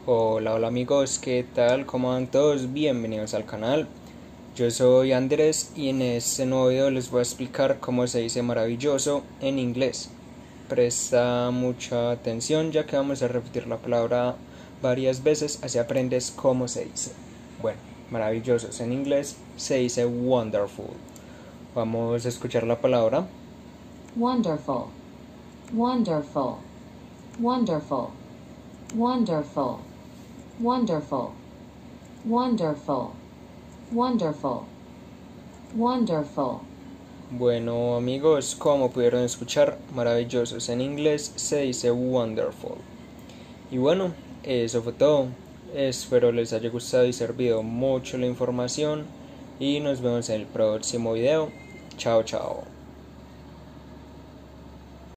Hola amigos, ¿qué tal? ¿Cómo van todos? Bienvenidos al canal. Yo soy Andrés y en este nuevo video les voy a explicar cómo se dice maravilloso en inglés. Presta mucha atención ya que vamos a repetir la palabra varias veces, así aprendes cómo se dice. Bueno, maravillosos en inglés se dice wonderful. Vamos a escuchar la palabra. Wonderful, wonderful, wonderful, wonderful, wonderful, wonderful, wonderful, wonderful. Bueno amigos, como pudieron escuchar, maravillosos en inglés se dice wonderful. Y bueno, eso fue todo. Espero les haya gustado y servido mucho la información y nos vemos en el próximo video. Chao, chao.